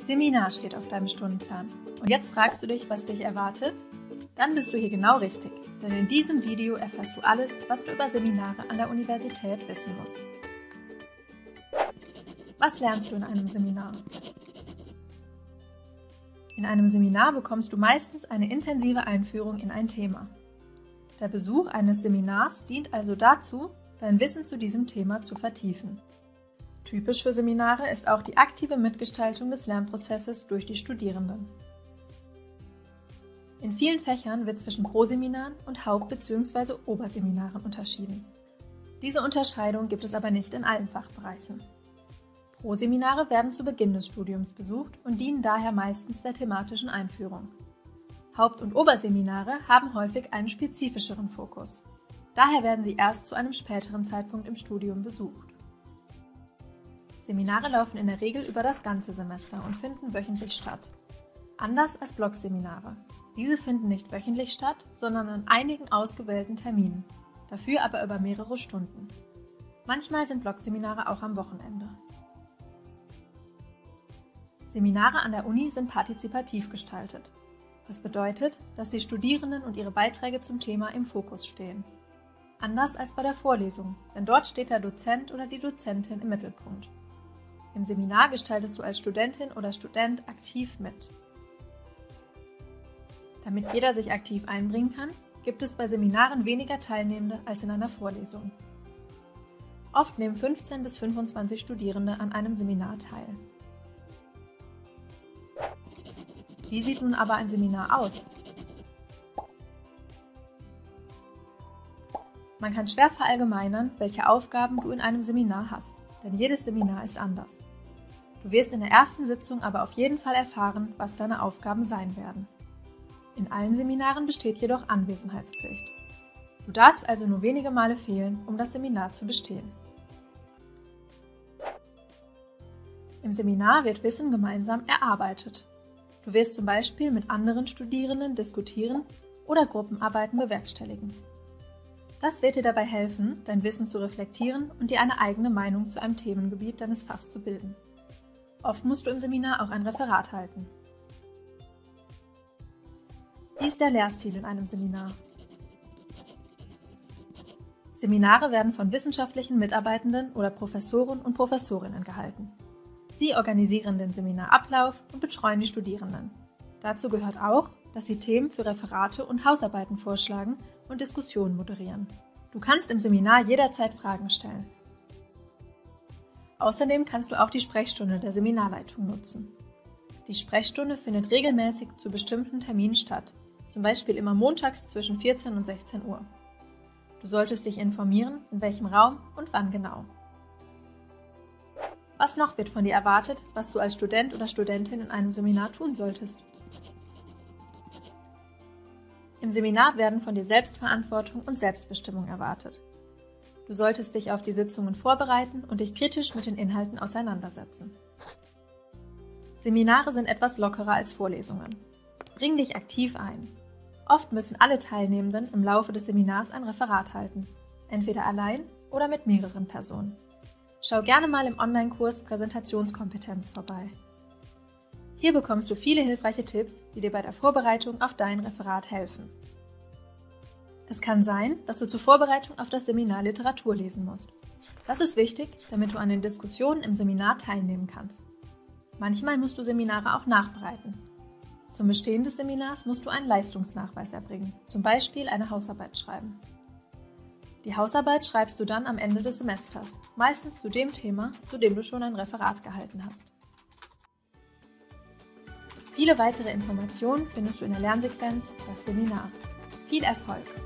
Seminar steht auf deinem Stundenplan. Und jetzt fragst du dich, was dich erwartet? Dann bist du hier genau richtig, denn in diesem Video erfährst du alles, was du über Seminare an der Universität wissen musst. Was lernst du in einem Seminar? In einem Seminar bekommst du meistens eine intensive Einführung in ein Thema. Der Besuch eines Seminars dient also dazu, dein Wissen zu diesem Thema zu vertiefen. Typisch für Seminare ist auch die aktive Mitgestaltung des Lernprozesses durch die Studierenden. In vielen Fächern wird zwischen Proseminaren und Haupt- bzw. Oberseminaren unterschieden. Diese Unterscheidung gibt es aber nicht in allen Fachbereichen. Proseminare werden zu Beginn des Studiums besucht und dienen daher meistens der thematischen Einführung. Haupt- und Oberseminare haben häufig einen spezifischeren Fokus. Daher werden sie erst zu einem späteren Zeitpunkt im Studium besucht. Seminare laufen in der Regel über das ganze Semester und finden wöchentlich statt. Anders als Blockseminare. Diese finden nicht wöchentlich statt, sondern an einigen ausgewählten Terminen, dafür aber über mehrere Stunden. Manchmal sind Blockseminare auch am Wochenende. Seminare an der Uni sind partizipativ gestaltet. Das bedeutet, dass die Studierenden und ihre Beiträge zum Thema im Fokus stehen. Anders als bei der Vorlesung, denn dort steht der Dozent oder die Dozentin im Mittelpunkt. Im Seminar gestaltest du als Studentin oder Student aktiv mit. Damit jeder sich aktiv einbringen kann, gibt es bei Seminaren weniger Teilnehmende als in einer Vorlesung. Oft nehmen 15 bis 25 Studierende an einem Seminar teil. Wie sieht nun aber ein Seminar aus? Man kann schwer verallgemeinern, welche Aufgaben du in einem Seminar hast, denn jedes Seminar ist anders. Du wirst in der ersten Sitzung aber auf jeden Fall erfahren, was deine Aufgaben sein werden. In allen Seminaren besteht jedoch Anwesenheitspflicht. Du darfst also nur wenige Male fehlen, um das Seminar zu bestehen. Im Seminar wird Wissen gemeinsam erarbeitet. Du wirst zum Beispiel mit anderen Studierenden diskutieren oder Gruppenarbeiten bewerkstelligen. Das wird dir dabei helfen, dein Wissen zu reflektieren und dir eine eigene Meinung zu einem Themengebiet deines Fachs zu bilden. Oft musst du im Seminar auch ein Referat halten. Wie ist der Lehrstil in einem Seminar? Seminare werden von wissenschaftlichen Mitarbeitenden oder Professoren und Professorinnen gehalten. Sie organisieren den Seminarablauf und betreuen die Studierenden. Dazu gehört auch, dass sie Themen für Referate und Hausarbeiten vorschlagen und Diskussionen moderieren. Du kannst im Seminar jederzeit Fragen stellen. Außerdem kannst du auch die Sprechstunde der Seminarleitung nutzen. Die Sprechstunde findet regelmäßig zu bestimmten Terminen statt, zum Beispiel immer montags zwischen 14 und 16 Uhr. Du solltest dich informieren, in welchem Raum und wann genau. Was noch wird von dir erwartet, was du als Student oder Studentin in einem Seminar tun solltest? Im Seminar werden von dir Selbstverantwortung und Selbstbestimmung erwartet. Du solltest dich auf die Sitzungen vorbereiten und dich kritisch mit den Inhalten auseinandersetzen. Seminare sind etwas lockerer als Vorlesungen. Bring dich aktiv ein. Oft müssen alle Teilnehmenden im Laufe des Seminars ein Referat halten, entweder allein oder mit mehreren Personen. Schau gerne mal im Online-Kurs Präsentationskompetenz vorbei. Hier bekommst du viele hilfreiche Tipps, die dir bei der Vorbereitung auf dein Referat helfen. Es kann sein, dass du zur Vorbereitung auf das Seminar Literatur lesen musst. Das ist wichtig, damit du an den Diskussionen im Seminar teilnehmen kannst. Manchmal musst du Seminare auch nachbereiten. Zum Bestehen des Seminars musst du einen Leistungsnachweis erbringen, zum Beispiel eine Hausarbeit schreiben. Die Hausarbeit schreibst du dann am Ende des Semesters, meistens zu dem Thema, zu dem du schon ein Referat gehalten hast. Viele weitere Informationen findest du in der Lernsequenz Das Seminar. Viel Erfolg!